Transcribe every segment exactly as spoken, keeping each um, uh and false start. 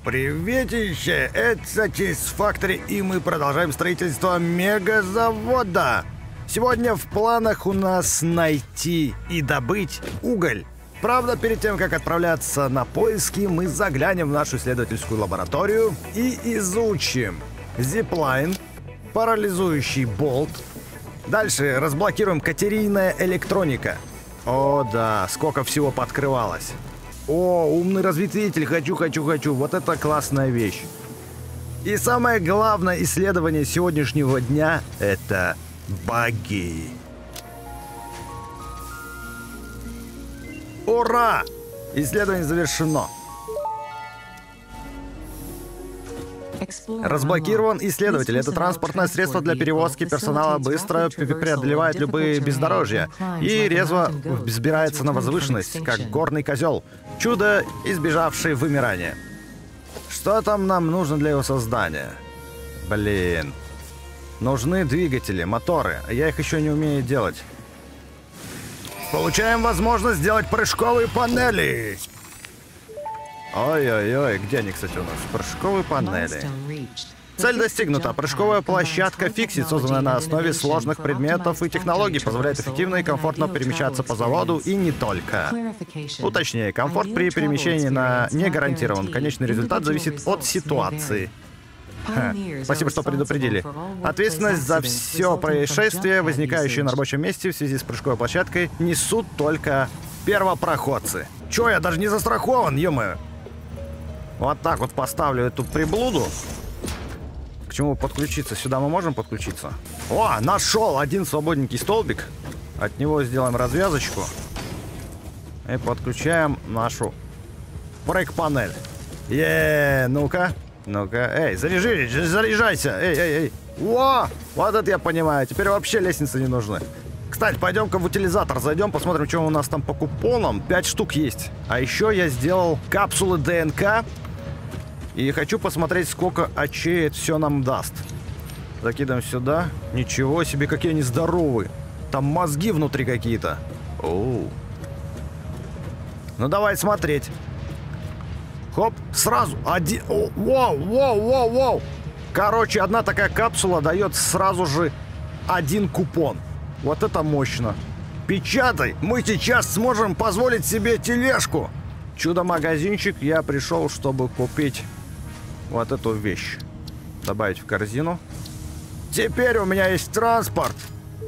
Приветище! Это Чиз Фактори, и мы продолжаем строительство мегазавода. Сегодня в планах у нас найти и добыть уголь. Правда, перед тем, как отправляться на поиски, мы заглянем в нашу исследовательскую лабораторию и изучим зиплайн, парализующий болт. Дальше разблокируем катерийная электроника. О да, сколько всего пооткрывалось. О, умный разветвитель, хочу, хочу, хочу. Вот это классная вещь. И самое главное исследование сегодняшнего дня — это баги. Ура! Исследование завершено. Разблокирован исследователь. Это транспортное средство для перевозки персонала, быстро преодолевает любые бездорожья и резво взбирается на возвышенность, как горный козел. Чудо, избежавшее вымирания. Что там нам нужно для его создания? Блин. Нужны двигатели, моторы. Я их еще не умею делать. Получаем возможность сделать прыжковые панели. Ой-ой-ой, где они, кстати, у нас? Прыжковые панели. Цель достигнута. Прыжковая площадка Fixit, созданная на основе сложных предметов и технологий, позволяет эффективно и комфортно перемещаться по заводу и не только. Уточнее, комфорт при перемещении на не гарантирован. Конечный результат зависит от ситуации. Ха, спасибо, что предупредили. Ответственность за все происшествия, возникающие на рабочем месте в связи с прыжковой площадкой, несут только первопроходцы. Чё, я даже не застрахован, ё-моё. Вот так вот поставлю эту приблуду. К чему подключиться? Сюда мы можем подключиться? О, нашел один свободненький столбик. От него сделаем развязочку. И подключаем нашу брейк-панель. Еее, ну-ка. Ну-ка. Эй, заряжи, заряжайся. Эй, эй, эй. О, вот это я понимаю. Теперь вообще лестницы не нужны. Кстати, пойдем-ка в утилизатор зайдем, посмотрим, что у нас там по купонам. Пять штук есть. А еще я сделал капсулы ДНК. И хочу посмотреть, сколько очей это все нам даст. Закидываем сюда. Ничего себе, какие они здоровые. Там мозги внутри какие-то. Оу. Ну давай смотреть. Хоп, сразу. Один. О, вау, вау, вау, вау. Короче, одна такая капсула дает сразу же один купон. Вот это мощно. Печатай, мы сейчас сможем позволить себе тележку. Чудо-магазинчик, я пришел, чтобы купить вот эту вещь. Добавить в корзину. Теперь у меня есть транспорт.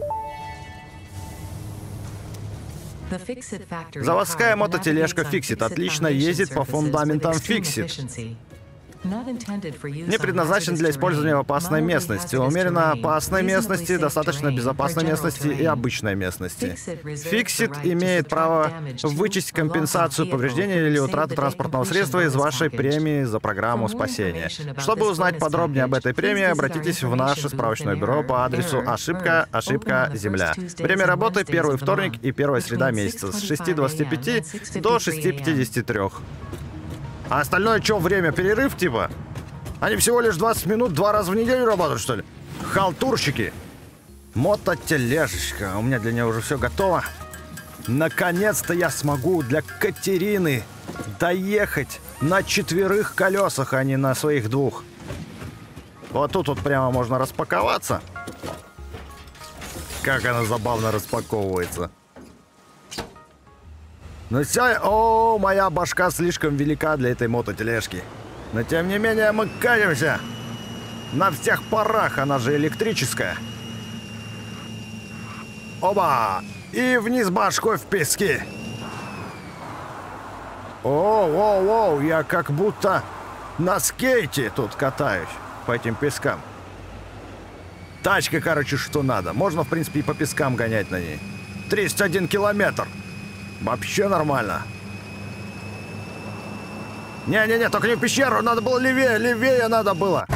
Заводская мототележка Fixit отлично ездит по фундаментам Fixit. Не предназначен для использования в опасной местности. Умеренно опасной местности, достаточно безопасной местности и обычной местности. Fixit имеет право вычесть компенсацию повреждения или утраты транспортного средства из вашей премии за программу спасения. Чтобы узнать подробнее об этой премии, обратитесь в наше справочное бюро по адресу ошибка, ошибка, земля. Время работы первый вторник и первая среда месяца с шести двадцати пяти до шести пятидесяти трёх. А остальное что, время? Перерыв, типа? Они всего лишь двадцать минут два раза в неделю работают, что ли? Халтурщики. Мототележечка. У меня для нее уже все готово. Наконец-то я смогу для Катерины доехать на четверых колесах, а не на своих двух. Вот тут вот прямо можно распаковаться. Как она забавно распаковывается. Но вся... О, моя башка слишком велика для этой мототележки. Но тем не менее мы катимся. На всех парах, она же электрическая. Оба! И вниз башкой в пески. Оу, оу, оу, я как будто на скейте тут катаюсь по этим пескам. Тачка, короче, что надо. Можно, в принципе, и по пескам гонять на ней. тридцать один километр. Вообще нормально. Не-не-не, только не в пещеру, надо было левее, левее надо было.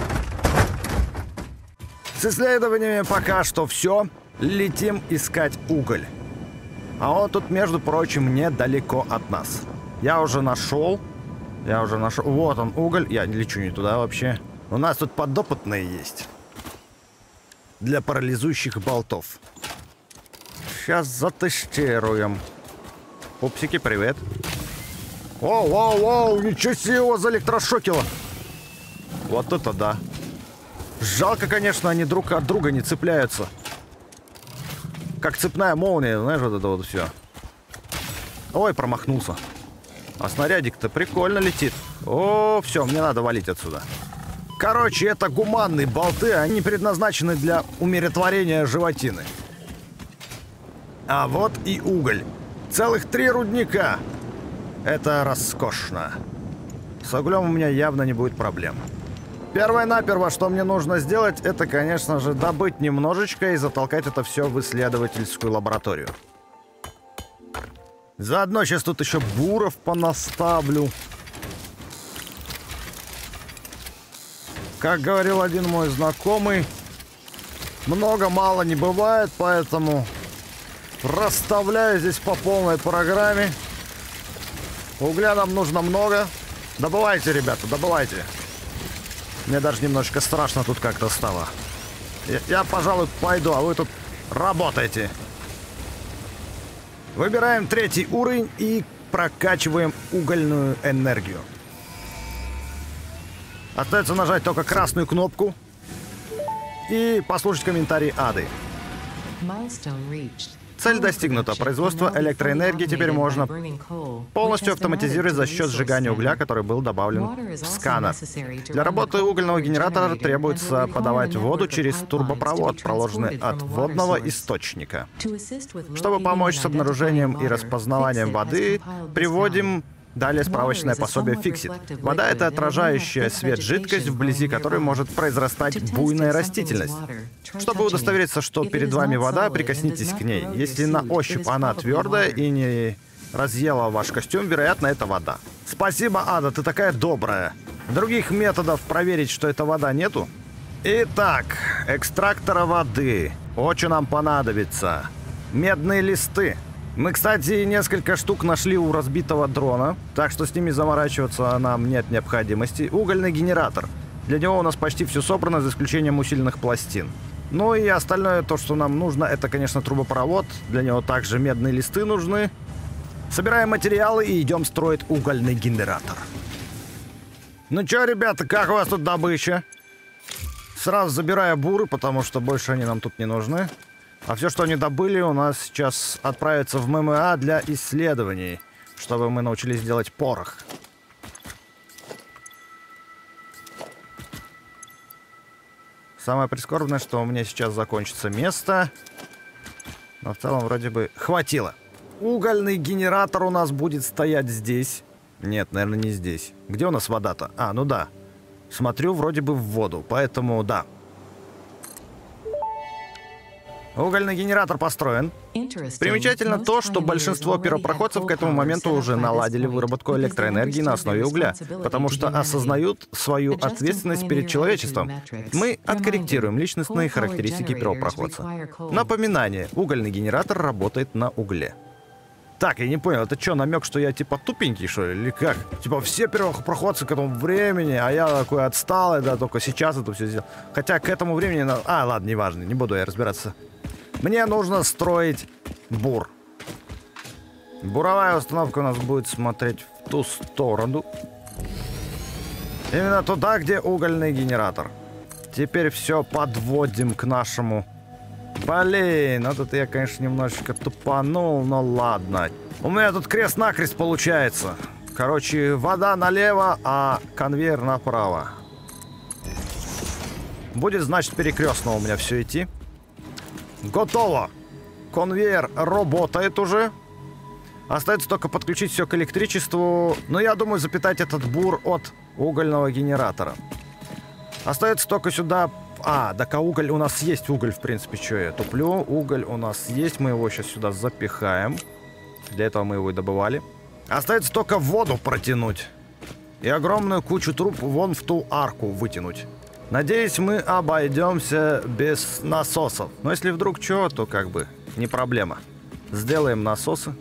С исследованиями пока что все. Летим искать уголь. А он тут, между прочим, недалеко от нас. Я уже нашел. Я уже нашел. Вот он, уголь. Я не лечу не туда вообще. У нас тут подопытные есть. Для парализующих болтов. Сейчас затестируем. Пупсики, привет. Оу, оу, оу, ничего себе его заэлектрошокило. Вот это да. Жалко, конечно, они друг от друга не цепляются. Как цепная молния, знаешь, вот это вот все. Ой, промахнулся. А снарядик-то прикольно летит. О, все, мне надо валить отсюда. Короче, это гуманные болты, они предназначены для умиротворения животины. А вот и уголь. Целых три рудника. Это роскошно. С углем у меня явно не будет проблем. Первое-наперво, что мне нужно сделать, это, конечно же, добыть немножечко и затолкать это все в исследовательскую лабораторию. Заодно сейчас тут еще буров понаставлю. Как говорил один мой знакомый, много-мало не бывает, поэтому расставляю здесь по полной программе. Угля нам нужно много. Добывайте, ребята, добывайте. Мне даже немножечко страшно тут как-то стало. Я, я, пожалуй, пойду, а вы тут работаете. Выбираем третий уровень и прокачиваем угольную энергию. Остается нажать только красную кнопку и послушать комментарий Ады. Цель достигнута. Производство электроэнергии теперь можно полностью автоматизировать за счет сжигания угля, который был добавлен в сканер. Для работы угольного генератора требуется подавать воду через турбопровод, проложенный от водного источника. Чтобы помочь с обнаружением и распознаванием воды, приводим далее справочное пособие Fixit. Вода — это отражающая свет жидкость, вблизи которой может произрастать буйная растительность. Чтобы удостовериться, что перед вами вода, прикоснитесь к ней. Если на ощупь она твердая и не разъела ваш костюм, вероятно, это вода. Спасибо, Ада, ты такая добрая. Других методов проверить, что это вода, нету? Итак, экстрактора воды. Вот что нам понадобится. Медные листы. Мы, кстати, несколько штук нашли у разбитого дрона, так что с ними заморачиваться нам нет необходимости. Угольный генератор. Для него у нас почти все собрано, за исключением усиленных пластин. Ну и остальное, то, что нам нужно, это, конечно, трубопровод. Для него также медные листы нужны. Собираем материалы и идем строить угольный генератор. Ну чё, ребята, как у вас тут добыча? Сразу забираю буры, потому что больше они нам тут не нужны. А все, что они добыли, у нас сейчас отправится в ММА для исследований, чтобы мы научились делать порох. Самое прискорбное, что у меня сейчас закончится место. Но в целом вроде бы хватило. Угольный генератор у нас будет стоять здесь. Нет, наверное, не здесь. Где у нас вода-то? А, ну да. Смотрю вроде бы в воду, поэтому да. Угольный генератор построен. Примечательно то, что большинство первопроходцев к этому моменту уже наладили выработку электроэнергии на основе угля, потому что осознают свою ответственность перед человечеством. Мы откорректируем личностные характеристики первопроходца. Напоминание. Угольный генератор работает на угле. Так, я не понял, это что, намек, что я типа тупенький, что ли, или как? Типа все первопроходцы к этому времени, а я такой отсталый, да, только сейчас это все сделал. Хотя к этому времени... А, ладно, неважно, не буду я разбираться. Мне нужно строить бур. Буровая установка у нас будет смотреть в ту сторону. Именно туда, где угольный генератор. Теперь все подводим к нашему... Блин, вот это я, конечно, немножечко тупанул, но ладно. У меня тут крест-накрест получается. Короче, вода налево, а конвейер направо. Будет, значит, перекрестно у меня все идти. Готово. Конвейер работает уже. Остается только подключить все к электричеству. Но я думаю запитать этот бур от угольного генератора. Остается только сюда... А, так а уголь... У нас есть уголь, в принципе, что я туплю. Уголь у нас есть. Мы его сейчас сюда запихаем. Для этого мы его и добывали. Остается только воду протянуть. И огромную кучу труб вон в ту арку вытянуть. Надеюсь, мы обойдемся без насосов. Но если вдруг что, то как бы не проблема. Сделаем насосы.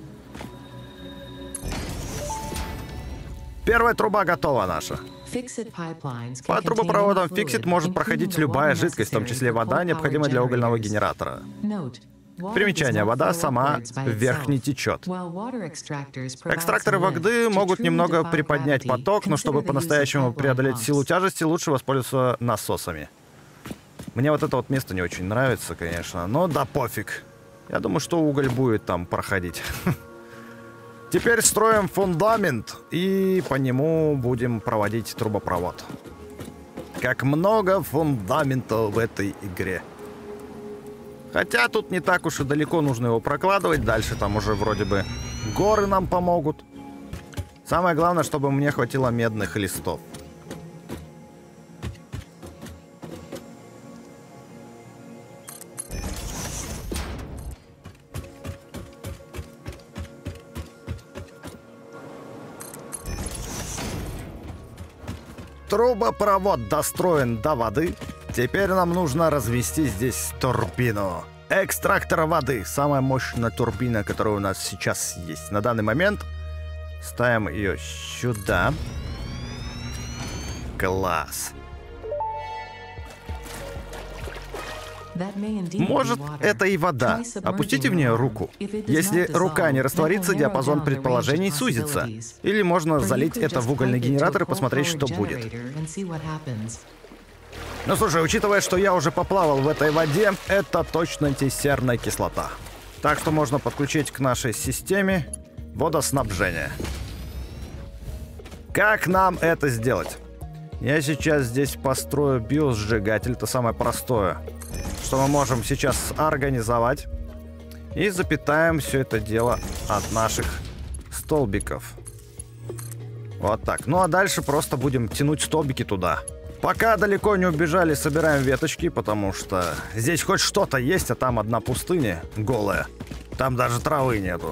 Первая труба готова наша. По трубопроводам Fixit может проходить любая жидкость, в том числе вода, необходимая для угольного генератора. Примечание. Вода сама вверх не течет. Экстракторы воды могут немного приподнять поток, но чтобы по-настоящему преодолеть силу тяжести, лучше воспользоваться насосами. Мне вот это вот место не очень нравится, конечно, но да пофиг. Я думаю, что уголь будет там проходить. Теперь строим фундамент и по нему будем проводить трубопровод. Как много фундаментов в этой игре. Хотя тут не так уж и далеко нужно его прокладывать. Дальше там уже вроде бы горы нам помогут. Самое главное, чтобы мне хватило медных листов. Трубопровод достроен до воды. Теперь нам нужно развести здесь турбину. Экстрактор воды. Самая мощная турбина, которая у нас сейчас есть. На данный момент ставим ее сюда. Класс. Может, это и вода. Опустите в нее руку. Если рука не растворится, диапазон предположений сузится. Или можно залить это в угольный генератор и посмотреть, что будет. Ну, слушай, учитывая, что я уже поплавал в этой воде, это точно антисерная кислота. Так что можно подключить к нашей системе водоснабжение. Как нам это сделать? Я сейчас здесь построю биосжигатель, это самое простое, что мы можем сейчас организовать. И запитаем все это дело от наших столбиков. Вот так. Ну а дальше просто будем тянуть столбики туда. Пока далеко не убежали, собираем веточки, потому что здесь хоть что-то есть, а там одна пустыня голая. Там даже травы нету.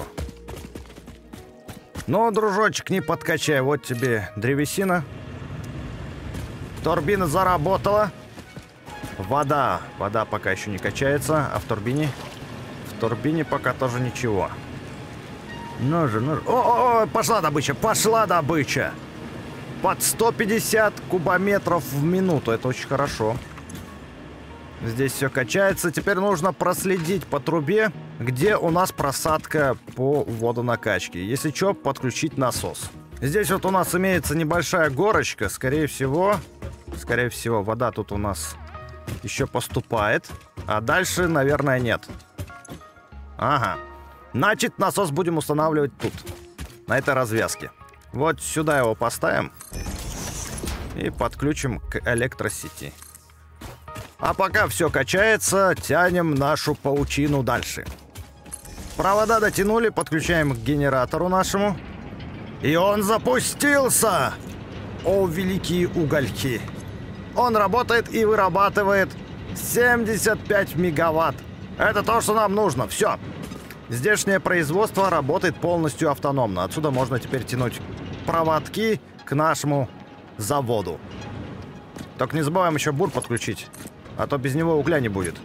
Ну, дружочек, не подкачай. Вот тебе древесина. Турбина заработала. Вода. Вода пока еще не качается, а в турбине... В турбине пока тоже ничего. Ну же, ну же. О, о, пошла добыча, пошла добыча. Под сто пятьдесят кубометров в минуту. Это очень хорошо. Здесь все качается. Теперь нужно проследить по трубе, где у нас просадка по водонакачке. Если что, подключить насос. Здесь вот у нас имеется небольшая горочка. Скорее всего, скорее всего, вода тут у нас еще поступает. А дальше, наверное, нет. Ага. Значит, насос будем устанавливать тут. На этой развязке. Вот сюда его поставим. И подключим к электросети. А пока все качается, тянем нашу паутину дальше. Провода дотянули, подключаем к генератору нашему. И он запустился! О, великие угольки! Он работает и вырабатывает семьдесят пять мегаватт. Это то, что нам нужно. Все. Здешнее производство работает полностью автономно. Отсюда можно теперь тянуть проводки к нашему заводу. Только не забываем еще бур подключить, а то без него угля не будет.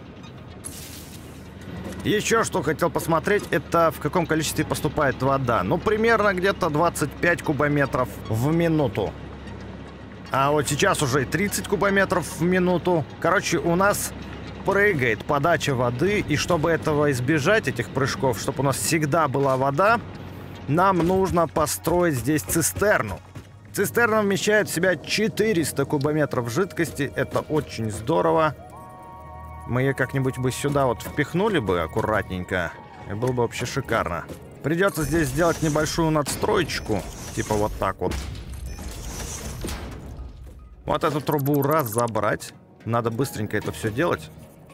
Еще что хотел посмотреть, это в каком количестве поступает вода. Ну, примерно где-то двадцать пять кубометров в минуту. А вот сейчас уже тридцать кубометров в минуту. Короче, у нас прыгает подача воды. И чтобы этого избежать, этих прыжков, чтобы у нас всегда была вода, нам нужно построить здесь цистерну. Цистерна вмещает в себя четыреста кубометров жидкости. Это очень здорово. Мы ее как-нибудь бы сюда вот впихнули бы аккуратненько. И было бы вообще шикарно. Придется здесь сделать небольшую надстроечку. Типа вот так вот. Вот эту трубу раз забрать. Надо быстренько это все делать.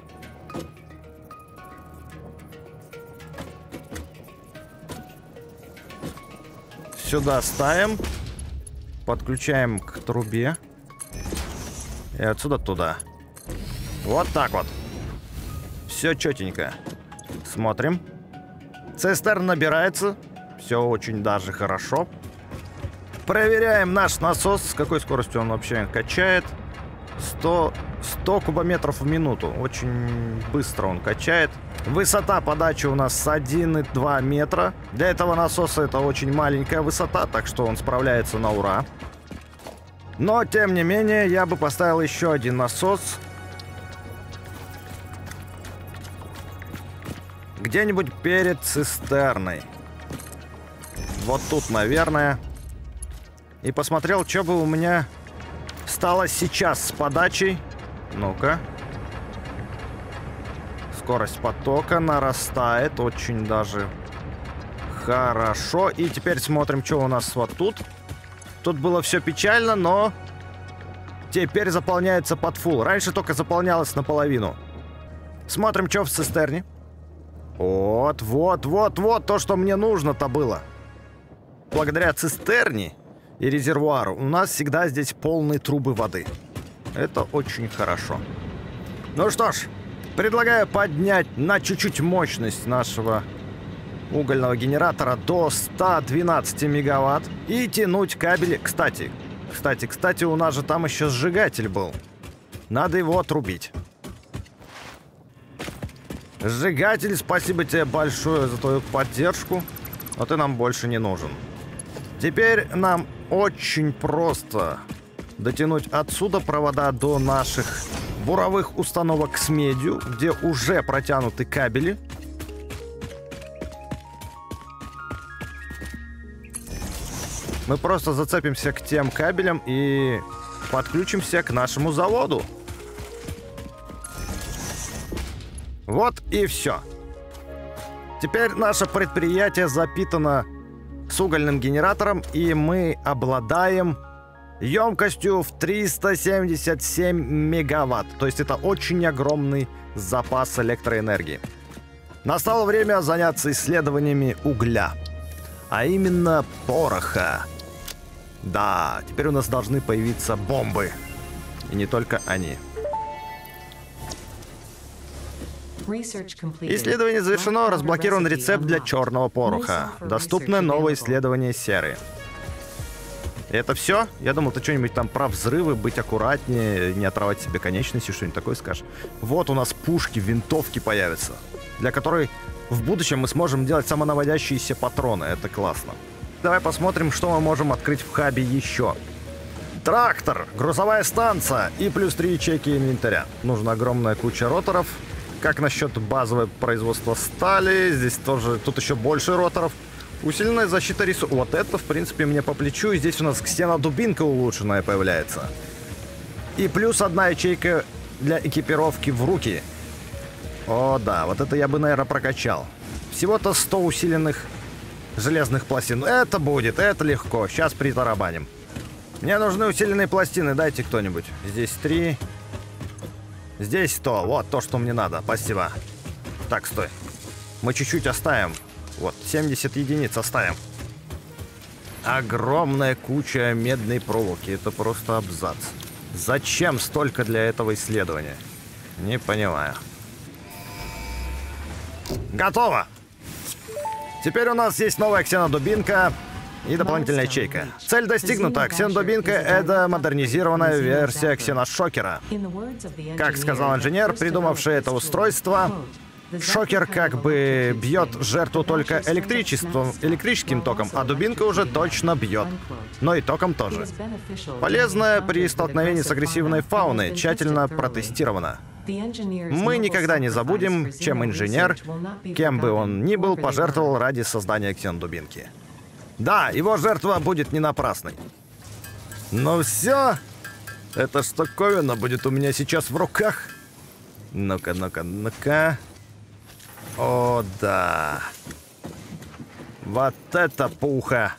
Сюда ставим. Подключаем к трубе. И отсюда туда. Вот так вот. Все четенько. Смотрим. Цистерна набирается. Все очень даже хорошо. Проверяем наш насос. С какой скоростью он вообще качает. сто, сто кубометров в минуту. Очень быстро он качает. Высота подачи у нас один и два метра. Для этого насоса это очень маленькая высота, так что он справляется на ура. Но, тем не менее, я бы поставил еще один насос. где-нибудь перед цистерной. Вот тут, наверное. И посмотрел, что бы у меня стало сейчас с подачей. Ну-ка. Скорость потока нарастает очень даже хорошо. И теперь смотрим, что у нас вот тут. Тут было все печально, но теперь заполняется под фулл. Раньше только заполнялось наполовину. Смотрим, что в цистерне. Вот, вот, вот, вот то, что мне нужно-то было. Благодаря цистерне и резервуару у нас всегда здесь полные трубы воды. Это очень хорошо. Ну что ж, предлагаю поднять на чуть-чуть мощность нашего угольного генератора до ста двенадцати мегаватт и тянуть кабели. Кстати, кстати, кстати, у нас же там еще сжигатель был. Надо его отрубить. Сжигатель, спасибо тебе большое за твою поддержку, но ты нам больше не нужен. Теперь нам очень просто дотянуть отсюда провода до наших буровых установок с медью, где уже протянуты кабели. Мы просто зацепимся к тем кабелям и подключимся к нашему заводу. Вот и все. Теперь наше предприятие запитано с угольным генератором, и мы обладаем емкостью в триста семьдесят семь мегаватт. То есть это очень огромный запас электроэнергии. Настало время заняться исследованиями угля, а именно пороха. Да, теперь у нас должны появиться бомбы. И не только они. Исследование завершено. Разблокирован рецепт для черного пороха. Доступно новое исследование серы. Это все? Я думал, ты что-нибудь там про взрывы, быть аккуратнее, не отрывать себе конечности, что-нибудь такое скажешь. Вот у нас пушки, винтовки появятся, для которой в будущем мы сможем делать самонаводящиеся патроны. Это классно. Давай посмотрим, что мы можем открыть в хабе еще. Трактор, грузовая станция и плюс три ячейки инвентаря. Нужна огромная куча роторов. Как насчет базового производства стали? Здесь тоже, тут еще больше роторов. Усиленная защита ресурсов. Вот это, в принципе, мне по плечу. И здесь у нас ксенодубинка улучшенная появляется. И плюс одна ячейка для экипировки в руки. О, да, вот это я бы, наверное, прокачал. Всего-то сто усиленных железных пластин. Это будет, это легко. Сейчас притарабаним. Мне нужны усиленные пластины. Дайте кто-нибудь. Здесь три. Здесь сто. Вот то, что мне надо. Спасибо. Так, стой. Мы чуть-чуть оставим. Вот, семьдесят единиц оставим. Огромная куча медной проволоки. Это просто абзац. Зачем столько для этого исследования? Не понимаю. Готово! Теперь у нас есть новая ксенодубинка и дополнительная ячейка. Цель достигнута. Ксенодубинка — это модернизированная версия ксеношокера. Как сказал инженер, придумавший это устройство, шокер как бы бьет жертву только электричеством, электрическим током, а дубинка уже точно бьет. Но и током тоже. Полезная при столкновении с агрессивной фауной, тщательно протестирована. Мы никогда не забудем, чем инженер, кем бы он ни был, пожертвовал ради создания ксенодубинки. Да, его жертва будет не напрасной. Ну все, эта штуковина будет у меня сейчас в руках. Ну-ка, ну-ка, ну-ка. О, да. Вот это пуха.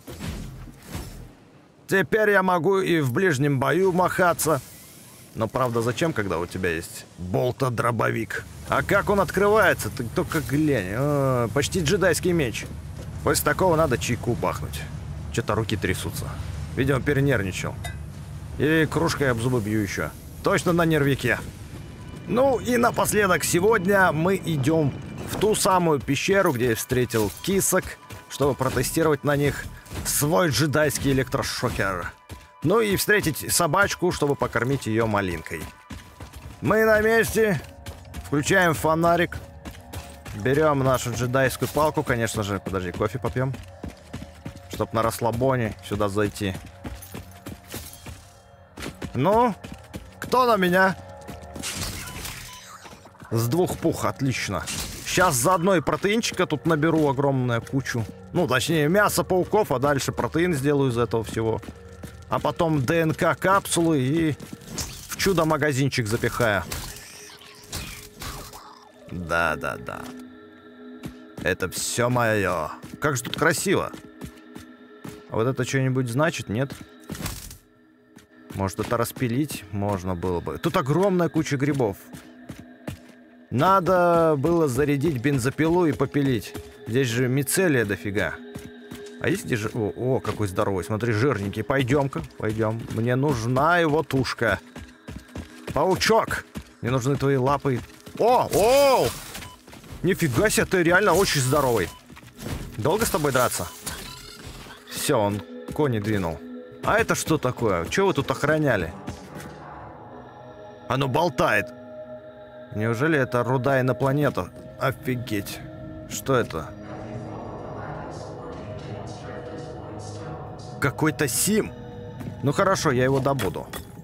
Теперь я могу и в ближнем бою махаться. Но правда, зачем, когда у тебя есть болта-дробовик? А как он открывается? Ты только глянь. О, почти джедайский меч. После такого надо чайку бахнуть. Что-то руки трясутся. Видимо, перенервничал. И кружкой об зубы бью еще. Точно на нервике. Ну и напоследок, сегодня мы идем в ту самую пещеру, где я встретил кисок, чтобы протестировать на них свой джедайский электрошокер. Ну и встретить собачку, чтобы покормить ее малинкой. Мы на месте. Включаем фонарик. Берем нашу джедайскую палку, конечно же. Подожди, кофе попьем. Чтоб на расслабоне сюда зайти. Ну, кто на меня? С двух пух, отлично. Сейчас Сейчас заодно и протеинчика тут наберу огромную кучу. Ну, точнее, мясо пауков, а дальше протеин сделаю из этого всего. А потом ДНК-капсулы и в чудо-магазинчик запихаю. Да-да-да. Это все мое. Как же тут красиво. А вот это что-нибудь значит, нет? Может, это распилить можно было бы. Тут огромная куча грибов. Надо было зарядить бензопилу и попилить. Здесь же мицелия дофига. А есть здесь же... О, о, какой здоровый. Смотри, жирненький. Пойдем-ка, пойдем. Мне нужна его тушка. Паучок. Мне нужны твои лапы. О, о! Нифига себе, ты реально очень здоровый. Долго с тобой драться? Все, он кони двинул. А это что такое? Чего вы тут охраняли? Оно болтает. Неужели это руда инопланета? Офигеть. Что это? Какой-то сим. Ну хорошо, я его добуду.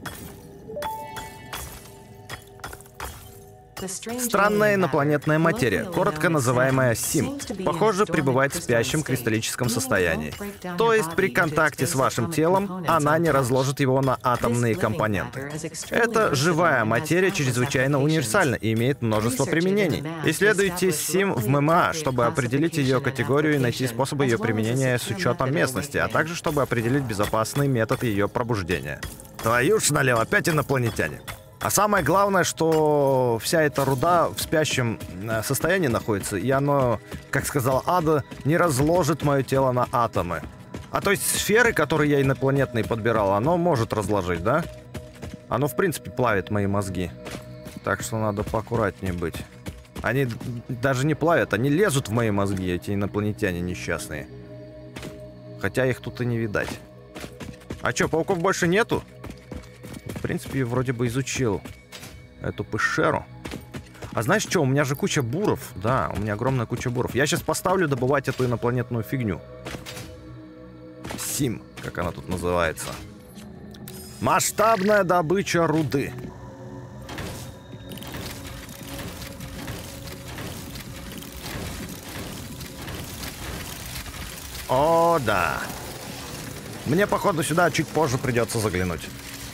Странная инопланетная материя, коротко называемая сим, похоже, пребывает в спящем кристаллическом состоянии. То есть при контакте с вашим телом она не разложит его на атомные компоненты. Это живая материя, чрезвычайно универсальна и имеет множество применений. Исследуйте сим в ММА, чтобы определить ее категорию и найти способы ее применения с учетом местности, а также чтобы определить безопасный метод ее пробуждения. Твою ж налево, опять инопланетяне. А самое главное, что вся эта руда в спящем состоянии находится, и оно, как сказала Ада, не разложит мое тело на атомы. А то есть сферы, которые я инопланетные подбирал, оно может разложить, да? Оно, в принципе, плавит мои мозги. Так что надо поаккуратнее быть. Они даже не плавят, они лезут в мои мозги, эти инопланетяне несчастные. Хотя их тут и не видать. А чё, пауков больше нету? В принципе, вроде бы изучил эту пещеру. А знаешь что, у меня же куча буров. Да, у меня огромная куча буров. Я сейчас поставлю добывать эту инопланетную фигню. Сим, как она тут называется. Масштабная добыча руды. О, да. Мне, походу, сюда чуть позже придется заглянуть.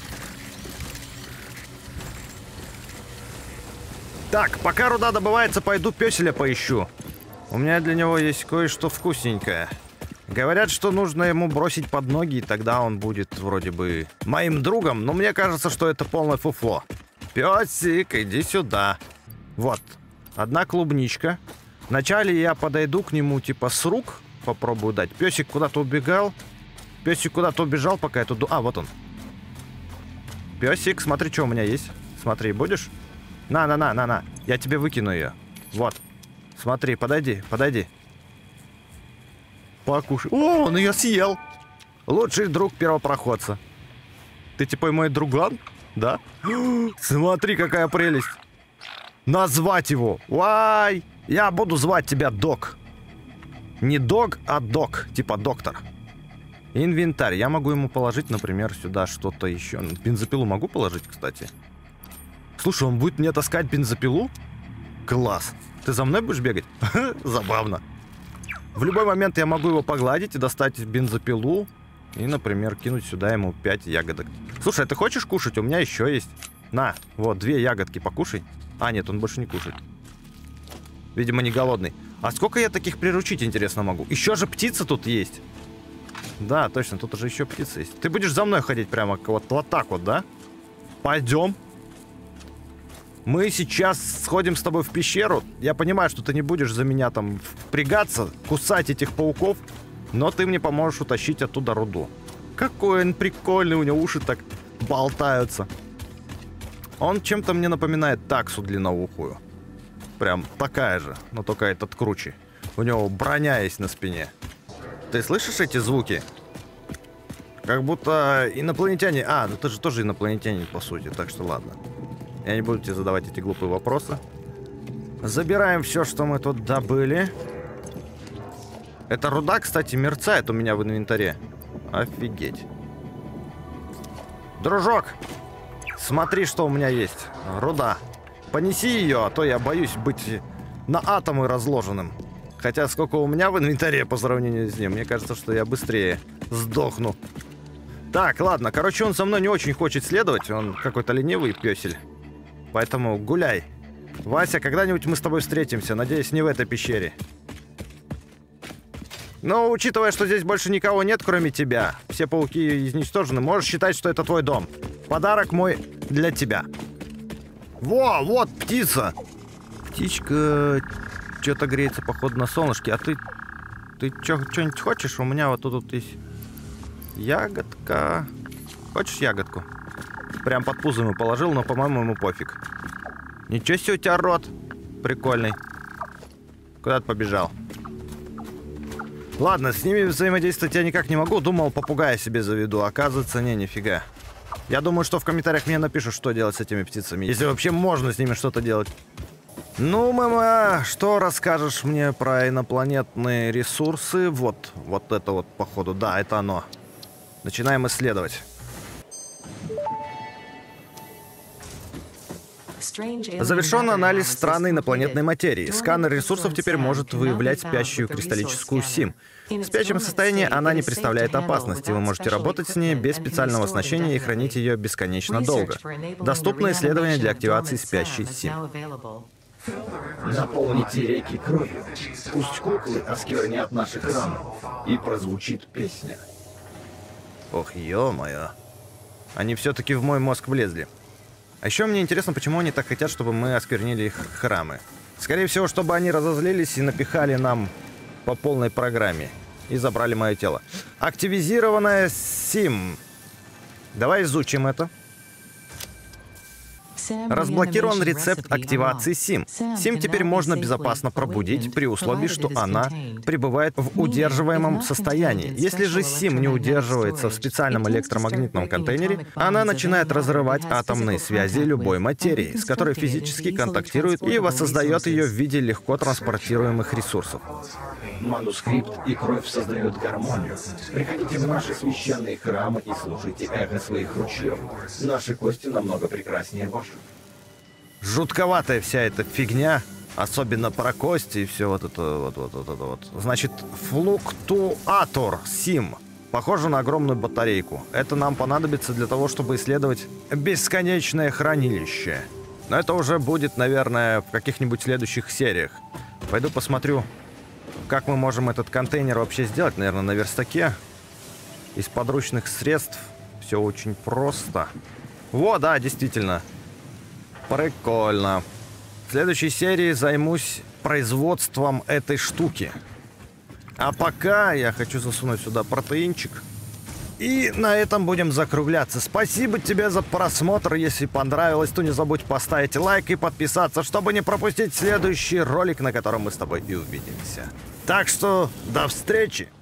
Так, пока руда добывается, пойду пёселя поищу. У меня для него есть кое-что вкусненькое. Говорят, что нужно ему бросить под ноги, и тогда он будет вроде бы моим другом, но мне кажется, что это полное фуфло. Пёсик, иди сюда. Вот, одна клубничка. Вначале я подойду к нему типа с рук, попробую дать. Пёсик куда-то убегал. Пёсик куда-то убежал, пока я тут... А, вот он. Пёсик, смотри, что у меня есть. Смотри, будешь? На, на, на, на, на. Я тебе выкину ее. Вот. Смотри, подойди, подойди. Покушай. О, он ее съел. Лучший друг первопроходца. Ты типа мой друган? Да? Смотри, какая прелесть. Назвать его. Вай! Я буду звать тебя Док. Не Дог, а Док. Типа доктор. Инвентарь. Я могу ему положить, например, сюда что-то еще. Бензопилу могу положить, кстати? Слушай, он будет мне таскать бензопилу? Класс. Ты за мной будешь бегать? Забавно. В любой момент я могу его погладить и достать бензопилу. И, например, кинуть сюда ему пять ягодок. Слушай, а ты хочешь кушать? У меня еще есть. На, вот, две ягодки покушай. А, нет, он больше не кушает. Видимо, не голодный. А сколько я таких приручить, интересно, могу? Еще же птица тут есть. Да, точно, тут уже еще птица есть. Ты будешь за мной ходить прямо вот, вот так вот, да? Пойдем. Мы сейчас сходим с тобой в пещеру. Я понимаю, что ты не будешь за меня там впрягаться, кусать этих пауков, но ты мне поможешь утащить оттуда руду. Какой он прикольный, у него уши так болтаются. Он чем-то мне напоминает таксу длинноухую. Прям такая же, но только этот круче. У него броня есть на спине. Ты слышишь эти звуки? Как будто инопланетяне... А, ну ты же тоже инопланетянин, по сути, так что ладно. Я не буду тебе задавать эти глупые вопросы. Забираем все, что мы тут добыли. Эта руда, кстати, мерцает у меня в инвентаре. Офигеть. Дружок, смотри, что у меня есть. Руда. Понеси ее, а то я боюсь быть на атомы разложенным. Хотя сколько у меня в инвентаре по сравнению с ним, мне кажется, что я быстрее сдохну. Так, ладно, короче, он со мной не очень хочет следовать, он какой-то ленивый пёсель. Поэтому гуляй. Вася, когда-нибудь мы с тобой встретимся, надеюсь, не в этой пещере. Но, учитывая, что здесь больше никого нет, кроме тебя, все пауки изничтожены, можешь считать, что это твой дом. Подарок мой для тебя. Во, вот птица. Птичка что-то греется, походу, на солнышке. А ты, ты что-нибудь хочешь? У меня вот тут, тут есть ягодка. Хочешь ягодку? Прям под пузо ему положил, но, по-моему, ему пофиг. Ничего себе у тебя рот. Прикольный. Куда ты побежал? Ладно, с ними взаимодействовать я никак не могу. Думал, попугая себе заведу. Оказывается, не, нифига. Я думаю, что в комментариях мне напишут, что делать с этими птицами. Если вообще можно с ними что-то делать. Ну, мама, что расскажешь мне про инопланетные ресурсы? Вот, вот это вот, походу. Да, это оно. Начинаем исследовать. Завершен анализ странной инопланетной материи. Сканер ресурсов теперь может выявлять спящую кристаллическую СИМ. В спящем состоянии она не представляет опасности. Вы можете работать с ней без специального оснащения и хранить ее бесконечно долго. Доступно исследование для активации спящей СИМ. Наполните реки кровью. Пусть куклы осквернят наши храмы. И прозвучит песня. Ох, ё-моё. Они все-таки в мой мозг влезли. А еще мне интересно, почему они так хотят, чтобы мы осквернили их храмы. Скорее всего, чтобы они разозлились и напихали нам по полной программе. И забрали мое тело. Активизированная СИМ. Давай изучим это. Разблокирован рецепт активации СИМ. СИМ теперь можно безопасно пробудить при условии, что она пребывает в удерживаемом состоянии. Если же СИМ не удерживается в специальном электромагнитном контейнере, она начинает разрывать атомные связи любой материи, с которой физически контактирует, и воссоздает ее в виде легко транспортируемых ресурсов. Манускрипт и кровь создают гармонию. Приходите в наши священные храмы и слушайте эхо своих ручьев. Наши кости намного прекраснее ваших. Жутковатая вся эта фигня, особенно про кости и все вот это вот, вот, вот, это вот. Значит, флуктуатор СИМ. Похоже на огромную батарейку. Это нам понадобится для того, чтобы исследовать бесконечное хранилище. Но это уже будет, наверное, в каких-нибудь следующих сериях. Пойду посмотрю, как мы можем этот контейнер вообще сделать. Наверное, на верстаке. Из подручных средств. Все очень просто. Во, да, действительно. Прикольно. В следующей серии займусь производством этой штуки. А пока я хочу засунуть сюда протеинчик. И на этом будем закругляться. Спасибо тебе за просмотр. Если понравилось, то не забудь поставить лайк и подписаться, чтобы не пропустить следующий ролик, на котором мы с тобой и увидимся. Так что до встречи!